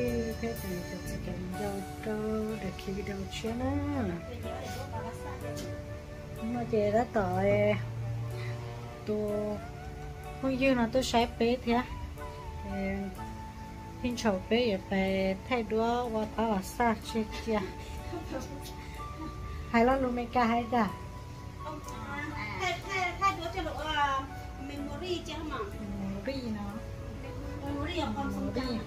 thế thì chụp cái dâu cho để khi video chia nữa mà chị đã tội tôi không như là tôi sẽ bé thế hình chụp bé về thay đua và ta là sao chứ kia hay là luôn mấy cái hay cả thay đua cho độ memory chứ mà memory nó memory ở con sông Trăng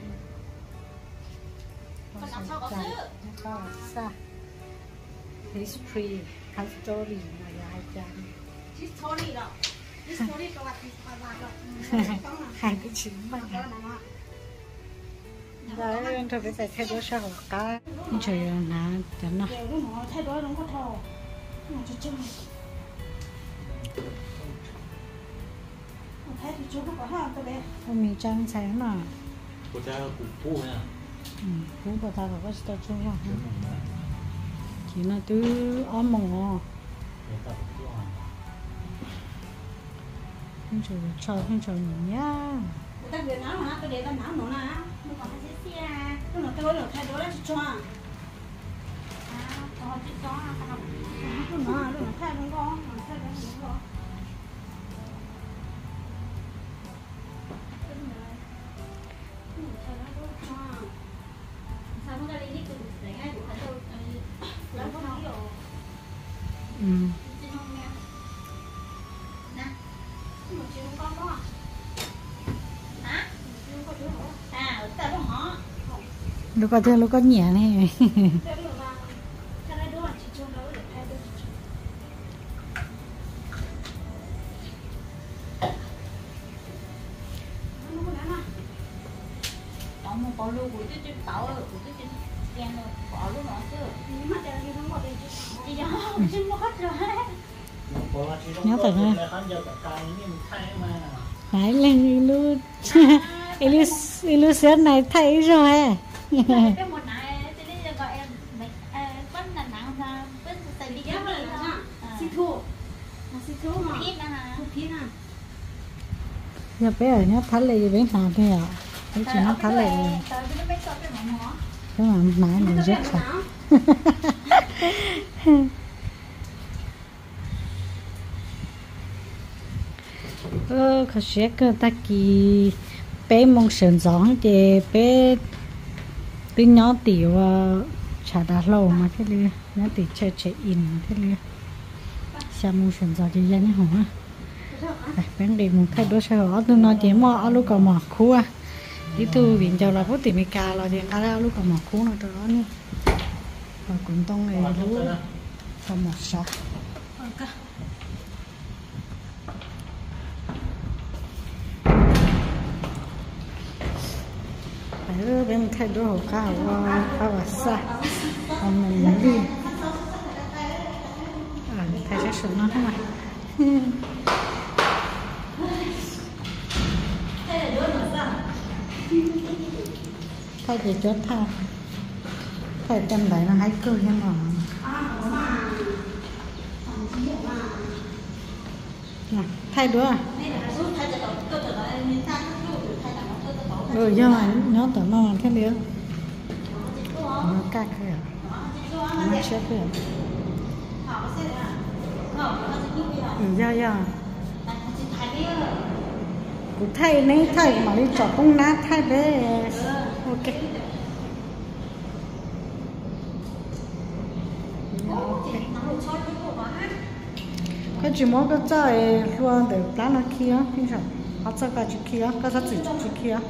còn làm sao có chứ ta là sao history story này ai chăng history đó historyประวัติศาสตร์đó hai cái chữ mà rồi thôi bây giờ thay đổi sao hả cá trời nè chẳng nào thay đổi nó có thò nó chơi thay thì chú có ha tôi đây mình trang sáng mà của ta củ phu nha củ của ta là có sao chú ha chỉ là từ ấm mỏng không chịu cho không chịu nhá ta vừa nói mà tôi để ta nói nó nè nó còn hay xe nó là tôi thay đổi là cho cho nó nó thay nó con thay nó con lúc có nhẹ này nhớ thật ha phải lên ilu sớm này thấy rồi ha nhà bé ở nhà thái lệ bên nào thế ạ? Cái chuyện nó thái lệ cái mà nãy mình rất là có sẽ cơ ta kỳ bé mong sườn gió thì bé tính nhỏ tiểu chả đã lâu mà thế liền nhỏ tiểu chơi chơi in thế liền sao mong sườn gió thì dân hả bên đây muốn thay đổi sao tôi nói chỉ mà lúc còn mà khu à đi tu viện cho là có tìm mấy cá là thì cá lúc còn mà khu nó đó nè và cũng tông này lúc còn một sao phải bên thay đổi hồ cá và sao còn mình đi thay sẽ sửa nó thế này thay thì chốt thay tem đấy là hai cơ nhưng mà thay đứa à nhưng mà nhớ tao nó thế liền nó cắt kìa nó chết kìa dạ cũng thay này thay mà đi chọn không nát thay bé ok cái chỉ muốn cái trái luôn để lá nó kia như sao họ cho cái kia cái sao chỉ kia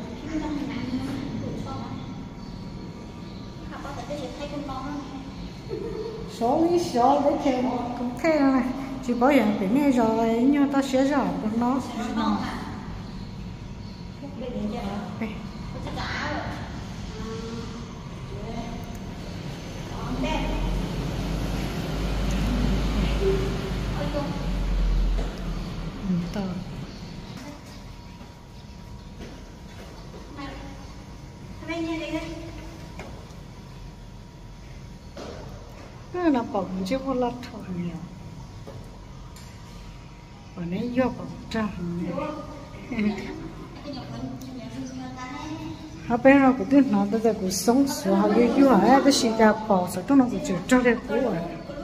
số lý số đấy thì cũng thay này chỉ bảo养cái này rồi nhưng ta sẽ rõ của nó nó bỏng chứ không lát thôi nhiều và nãy vô bỏng trăng họ bên nó cũng biết nó bây giờ cũng sống số họ yêu yêu họ cái gì đã bỏ rồi trong nó cũng chịu cho được cũ rồi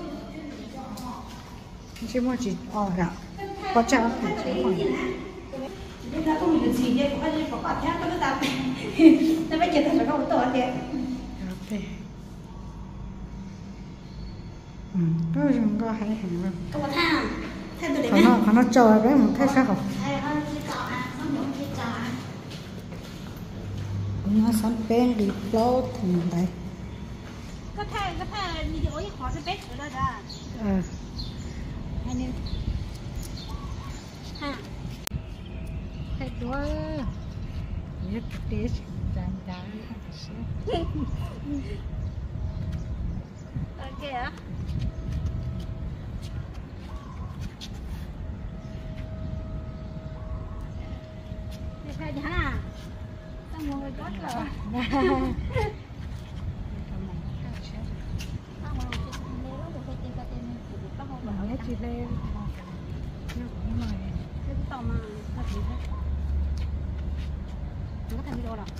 chỉ muốn chỉ ra có cha thì chỉ muốn chúng ta không được gì vậy cũng phải có quả thép có ta nó phải chết thật không tội thiệt có dùng có hay hàng luôn có một thang thay tôi để nó chờ đấy một thay sao không nó sắm bén đi lâu thì đấy cái thay như ối khó sẽ bét ở đây ra hay nên ha thay đua nhất cái đàn đàn ok á thay gì hả tao ngồi gót rồi nói chị lên nhưng mà cái tao mà thật gì hết nó có thành video đâu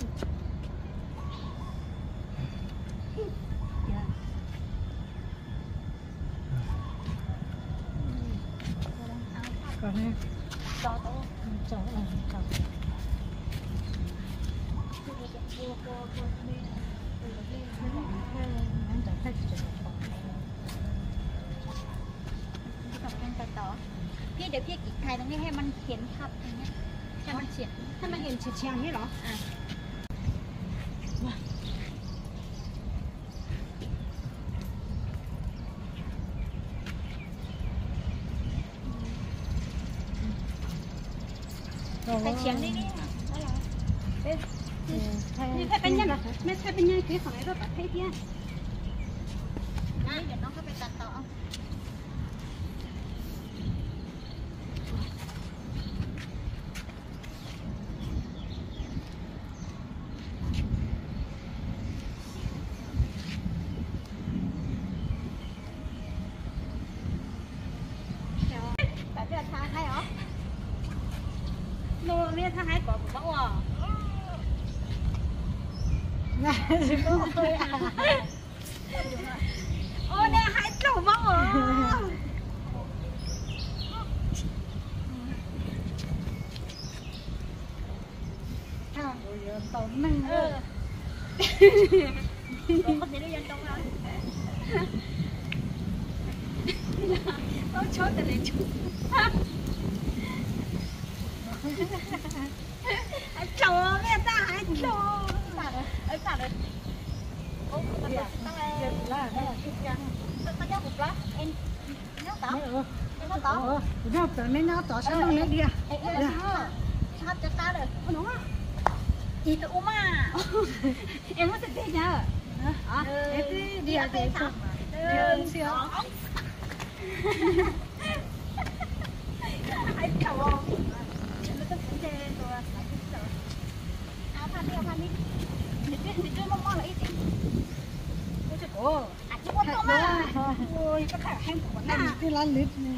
còn đây cho tôi cháu là cháu พี่เดี๋ยวพี่อีกถ่ายตรงนี้ให้มันเห็นภาพอย่างเงี้ยให้มันเฉียดให้มันเห็นเฉียดๆนี่เหรอใครเฉียงนี่นี่นี่ใครเป็นยังไงไม่ใช่เป็นยังไงคือของไอ้รถแบบเพี้ยนเดี๋ยวน้องเข้าไปตัดต่อnô nè thằng hai có bao à ô nè hai trâu bao à thằng rồi tao nâng có thể đi dân trong đó nó chốt từ đây chút trâu nghe ta hái trâu ở cả đấy ô tao là tao cho một lá em nhớ tao em nhớ tao nó tự nên nó tỏ sao nó lấy đi à sao cho tao được đúng không chị tự mà em có thể đi nhá em đi à để sao đi siêu hái trâu ôi có khả năng của nó cái lá lít nè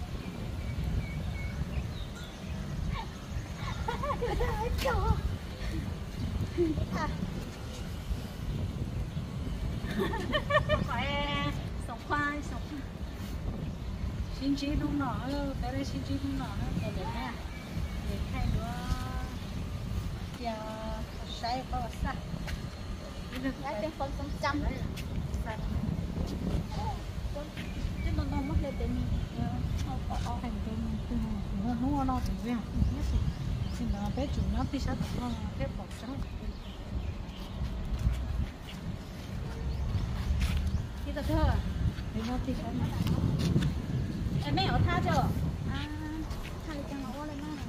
phải sống khoai xin chí đúng nọ tới đây xin chí đúng nọ nó để nè để thay nữa giờ sai có sai cái trên con sống trăm đấy chứ nó mất lên tên thành tên nó nó thì vậy xin là bé chủ nó thì sao nó bé bỏ trắng thì thật thơ thì nó thì sao em mấy ở tha chưa thay cho nó lên nó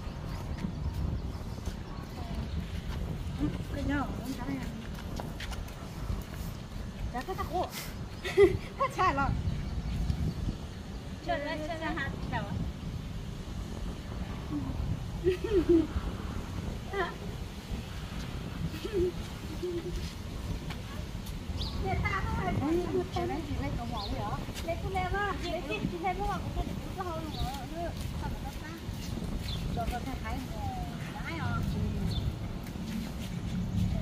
cái nhỏ nó cái này đã có tao khổ 它菜了 chơi ra hạt đầu để ta thôi lấy cậu mẫu vậy lấy tôi lên á lấy chị thêm cái hoàng của tôi để có hơn nữa nữa xong rồi nó cho con thấy đấy à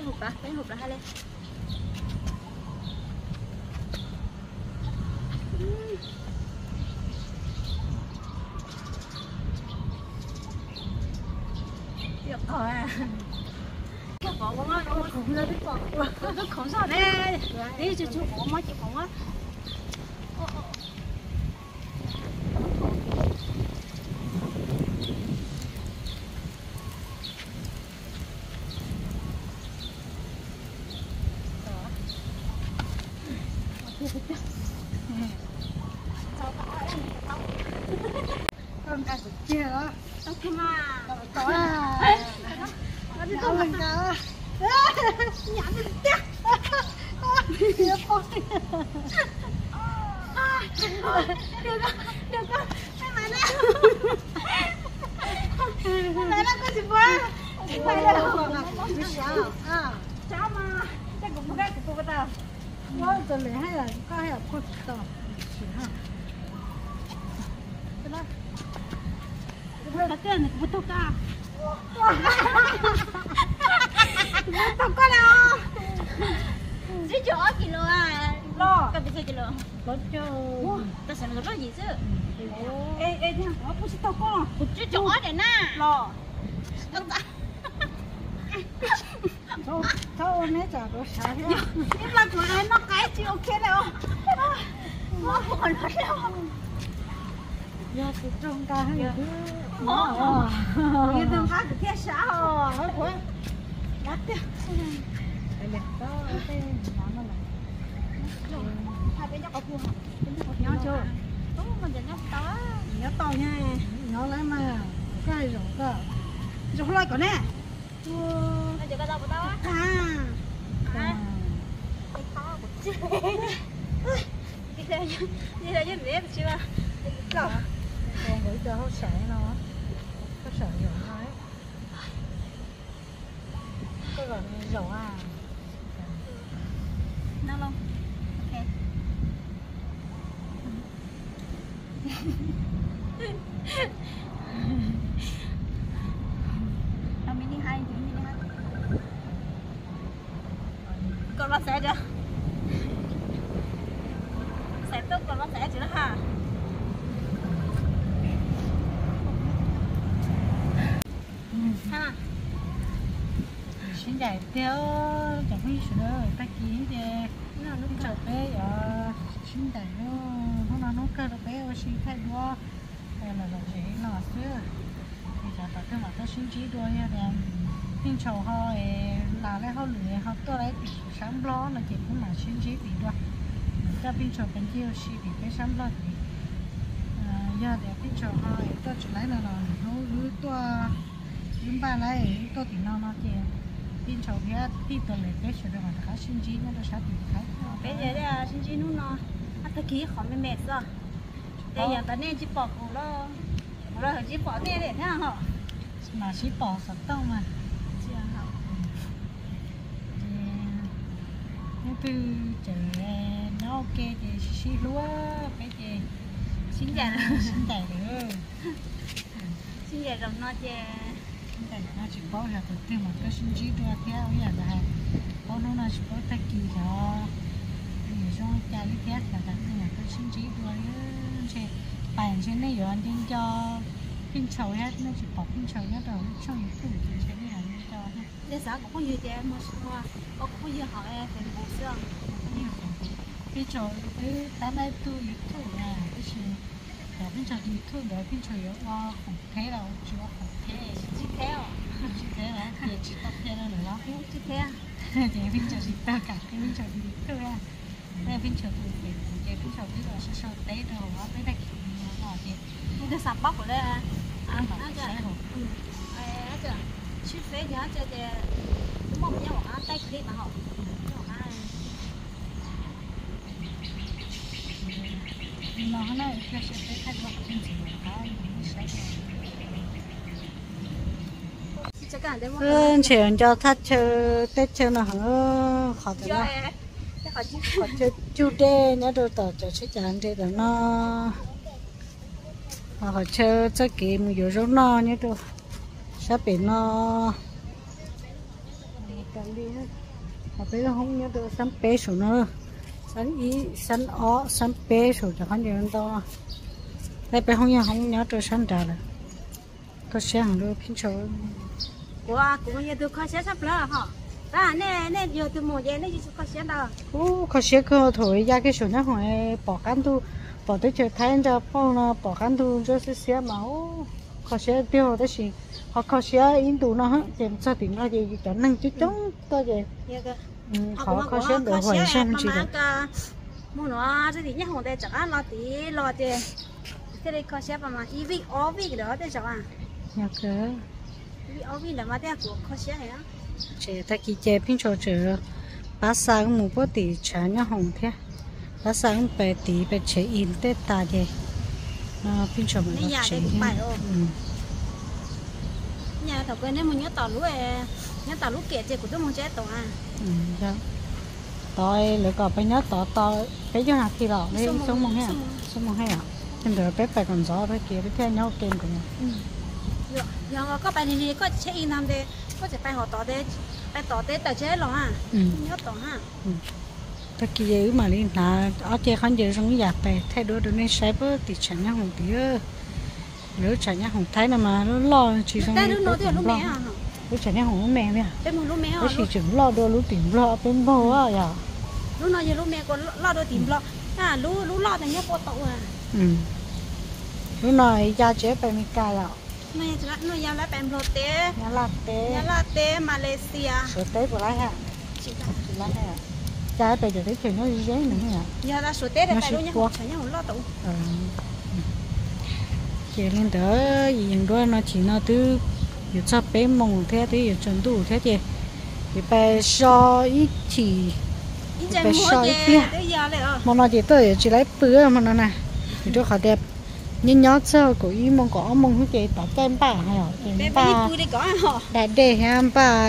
bên hộp là hai lên được rồi à có con á nó không lên được nó không sao đấy đi chú có mấy chị không á con cá chia đó tao kia mà có nó đi con cá nhả đi tiếc chia con được con cái máy này máy nó có gì quá máy này cháu mà chắc cũng không biết của cô tao nó từ lấy hay là có hay là con tàu chỉ ha cái tiền này cũng tốt cả tốt quá đâu chỉ chỗ kilo à lo cái gì kilo có cho ta xem nó gì chứ ê ê nha có bút tao con chỉ chỗ để na lo tốt ta cháu ôn hết trả đồ xả hết nhưng mà của nó cái chỉ ok đâu nó còn nó đâu giờ tụi trong ca hay cứ như thường khác thì thiết xã hồ nó quá lát đi đây là đó cái nó là hai bên nhau có phù hợp nhau chưa đúng mình nhìn nhau to nhớ to nha nhớ lấy mà cái rồi cơ rồi lại còn nè bây giờ cái đâu của tao á cái khó của chị đi ra với mẹ chưa còn gửi cho họ sợ nó có sợ rồi nói có gọi dầu à nào không ok mình đi hai còn nó sẽ chưa sẽ tốt còn nó sẽ chứ đó ha ha xin giải theo chẳng biết sự đó ta kiến thì nó lúc chợt bé ở xin giải nó nó cơ được bé ở xin thay đua hay là gì nó xưa thì giờ ta cứ mà ta xin chỉ đua nha thì nhưng chầu họ là lấy họ lười họ tôi lấy sáng lo là chỉ cũng mà xin chỉ bị đua ta pin chầu bên kia xin bị cái sáng lo thì giờ để pin chầu họ tôi chỉ lấy là nó cứ tôi chúng ta lấy tôi thì nó thì pin chầu kia pin tôi lấy cái sự đó mà khá xin chỉ nó sao thì khá bây giờ là xin chỉ nó ta ký khỏi mẹ mẹ sao bây giờ ta nên chỉ bỏ cổ đó rồi chỉ bỏ nè để thế hả mà chỉ bỏ sạch tông mà chưa hả nhưng từ trời nó ok thì xí lúa cái gì xin chào xin chào nữa xin chào rồi nó chè xin chào nó chỉ bỏ ra từ từ mà cái xin chỉ đua theo như là bỏ nó chỉ bỏ tay kỳ cho thì xong cha đi theo là đặt nhưng mà cái xin chỉ đua chứ bàn trên này rồi anh đi cho pin chầu hết nó chỉ bỏ pin chầu hết rồi trong những cái gì sẽ đi làm cho hết để sao cũng có nhiều chè mà hoa có nhiều họ em phải bù xương pin chầu cái tám nay tôi ít thôi à cái gì để pin chầu ít thôi để pin chầu yếu qua không thế đâu chỉ có không thế chỉ theo chỉ thế là chỉ tập thế là nữa chỉ theo thì pin chầu chỉ tất cả cái pin chầu ít thôi à đây pin chầu tụi mình cái pin chầu ít là sao té đâu á té đây nó thì cái sạp bóc của đây à ăn nó sẽ chưa hổ nó chưa chi phí thì nó chưa thì đúng không nhau họ tay kia mà họ nó này cái sẽ phải thay đổi chương trình chuyện cho thắt chơi tết chơi nó hở khó thế nào khó chơi chu đê nhớ đồ tờ cho sẽ chẳng thế đó nó họ chơi chơi kiếm nhiều rau no nhớ đồ sắp bị nó cần đi hết họ bây giờ không nhớ được sắm bé số nữa sắm ý sắm ó sắm bé số cho hắn nhiều hơn to đây bé không nhớ được sắm trả được có sáng được pin số của nhà tôi khó sắp lỡ hả à nè giờ tôi mua về nè chỉ khó sắp đâu có sáng cơ thôi ra cái số nhá hỏi bỏ cán tu bỏ tới chơi thái cho phong nó bỏ cán tu cho xe máu có sáng tiêu đó gì họ có sáng in tụ nó hết tìm sao tìm ra gì cho năng chứ chống tôi vậy họ có sáng được hỏi xem chị được mua nó cái gì nhá hôm nay chẳng lo tí lo tiền cái này khó sắp mà EV OV cái đó đấy sao à nhớ cơ OV là mà đây của khó sắp hả chị ta kỳ chế pin cho chữ bác sáng một bữa tỷ trả nhá hồng thế bác sáng về tỷ về chế in tết ta vậy pin cho mình chế nhà thầu quên nên mình nhớ tàu lúa kia chị của tôi muốn chế tàu à tôi lại còn phải nhớ tỏ cái chỗ nào khi đó đấy sống mong hay à nên rồi bé phải còn gió đấy kia với theo nhau kênh của mình giờ có bài này có chế in làm đấy có thể bài họ tỏ đấy tờ chế rồi à nhớ tỏ ha ta kia mà đi là ở chơi khán giả trong cái nhà bè thay đổi được nên sai bớt thì chẳng nhá hồng tí nếu chẳng nhá hồng thái là mà nó lo chỉ trong cái nó thì lúc mẹ à lúc chẳng nhá hồng nó mẹ mẹ bên một lúc mẹ à chỉ chừng lo đôi lúc tìm lo bên bố à ya lúc nào giờ lúc mẹ còn lo đôi tìm lo lúc lo thì nhớ cô tậu à lúc này gia chế phải mình cài à nó giờ lại bèm lót nhà latte Malaysia sữa tết của lại ha chị lại ha cha bây giờ thấy chuyện nó dễ nữa hả giờ là sữa tết là tại luôn nhá chẳng nhá lo tậu chị lên đỡ gì đó nó chỉ nó từ giờ cho bé mông thế thì giờ chuẩn đủ thế thì bé so ít chỉ bé so ít bia mà nó chỉ tới chỉ lấy bữa mà nó nè thì tôi khỏi đẹp nhưng nhớ sơ của ý mong có mong cái gì tao kem bà hay ở kem bà đại đề ham bà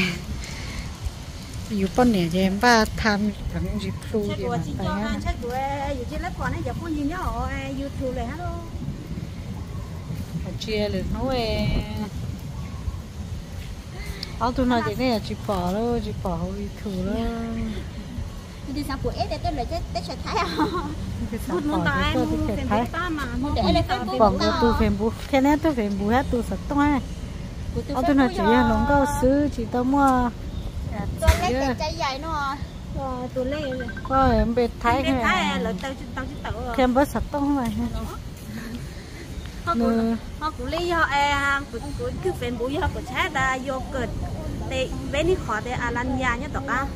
อยู่ป้อนเนี่ยเจมป้าทำแบบนี้ครูเดี๋ยวไปฮะใช่กูอยู่ที่รับก่อนนะอย่าพูดยิงเนาะยูทูบเลยฮะลูกเชียร์เลยน้อยเอาตัวน้อยเนี่ยจีบป่อแล้วจีบป่อเขาอีถูแล้ว đi sang của ế để tôi lấy cái sợi thái à một món tái một phèn bút ta mà một để lấy phèn bút bằng tu phèn bút thế nên tu phèn bút hết tu sạch to haเอาตัวน้อยchỉ là nó có xứ chỉ tao mua ตัวเล็กแต่ใจใหญ่เนาะตัวเล็กเลยก็เป็นไทยไทยเลยเตาเค็มเบอร์สัตว์ต้องไหม họ cũng lấy họ cũng cứ phèn bún họ cũng chế là yogurt để về đi khỏi để Alanya nhá tao cá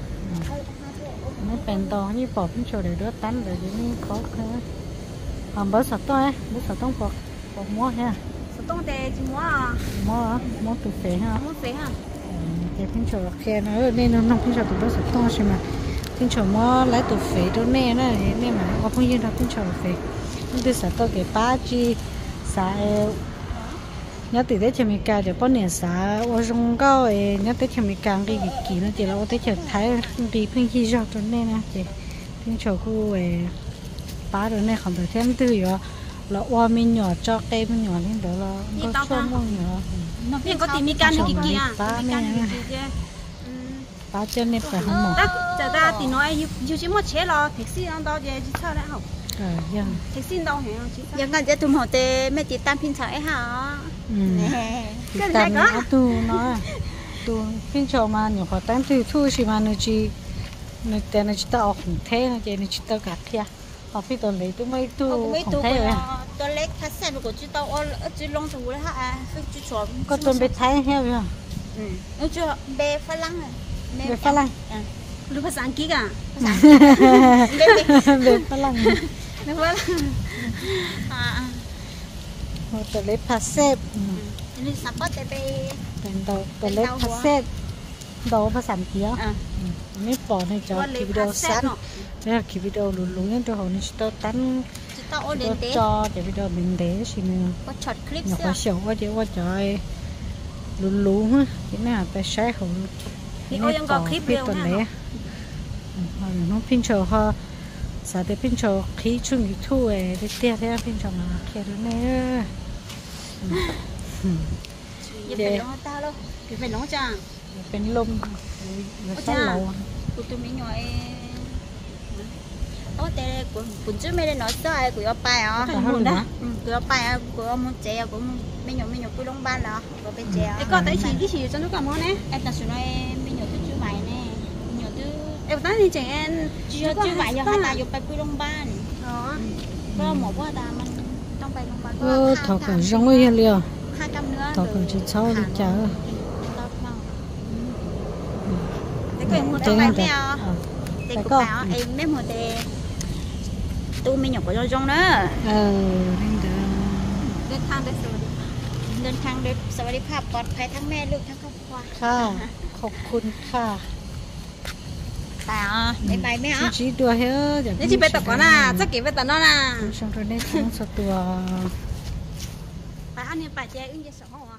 nó bền to như bò cũng cho để đỡ tán rồi thì khó khăn còn bớt sạch to ấy bớt sạch tông bò mua ha sạch tông để chỉ mua từ phế ha cái phim trò kia nó nên nó không phim trò từ bớt sạch to xem mà phim trò mua lấy từ phế đó nè nó nên mà có bao nhiêu là phim trò phế từ sạch to cái ba chi xã nhớ từ đấy thì mình cài để bao nhiêu xã ở trong cao ấy nhớ tới thì mình càng cái kỳ nó chỉ là ở tới chợ thái đi phim chi cho cho nên nè chị phim trò cô ấy ba rồi này không được thêm từ rồi là qua mình nhỏ cho cây mình nhỏ lên đó là có số mông nhỏ nhưng có tìm mi can cái kia ba chân này phải không mỏ giờ ta thì nói dù chỉ một chế lo taxi đang đâu vậy chỉ sao đấy không taxi đâu hả giờ ngânจะตุ่มหัวเตไม่ติดตามพินสายหา cái này có tu nó tu phiên chợ mà nhiều khó tán từ thu chỉ mà nó chỉ nó tên nó chỉ tao không thế nó chỉ nó chỉ tao gạt kia họ phi tuần lấy tôi mấy tu không thế rồi tôi lấy khách sạn của chị tao ở chỉ long thủ đấy hả chỉ chọn có tuần bị thái heo rồi nó chưa bê phá lăng bê phá lăng lúc phát sáng kỹ à bê phá lăng bê phá lăng một tuần lấy phá xếp นี่สับปะเตเปเป็นตัวเล็กพัสเซตโดภาษาอังกฤษไม่ปอในจอคลิปวิดีโอสั้นแล้วคลิปวิดีโอลุ้นๆตัวนี้จะตั้งตัวจอจะวิดีโอเป็นเดชนึงก็ช็อตคลิปเสียว่าเสียวว่าเดี๋ยวว่าจอยลุ้นๆที่น่าไปใช้ของนี่ก็ยังก็คลิปเดียวนะน้องพินโชว์เขาสาธิตพินโชว์คลิปช่วงยูทูบได้เตี้ยๆพินโชว์มาเขียนด้วยเนี่ยอย่าไปร้องตาแล้วอย่าไปร้องจังเป็นลมแล้วเศร้าเรากูตัวมีหน่อยโอ้แต่กูจะไม่ได้น้อยใจกูเอาไปอ่ะกูเอาไปอ่ะกูเอามันเจ๊กูไม่หน่อยกูลงบ้านแล้วกูไปเจ๊ cái con tới chỉ cho nó cả món nè em ta xuống nóiไม่หน่อยtôi chưa bài nèหน่อยtôi em nói thì trẻ em chưa bài giờ hai taอยู่ไปกูลงบ้าน đó ก็หมอว่าตามันต้องไปโรงพยาบาล thọ cả rong ấy liền ค่ากำเนื้อ thọ cả chỉ sau đi chợ cái quyền một trong trong bài bài mèo mèo thì cũng bảo em mấy mùa thì tôi mới nhập vào trong đó nên đó lên thang đây rồi เดินทางโดยสวัสดิภาพปลอดภัยทั้งแม่ลูกทั้งครอบครัวค่ะขอบคุณค่ะแต่ในใบแม่อ่ะชี้ตัวเฮ้ยเดี๋ยวนี่chỉไปตัดก่อนนะจะเก็บไปตัดน้อนะช่างตัวนี้ทั้งสตัวไปอันนี้ไปแจ้อึ้งจะสองหัว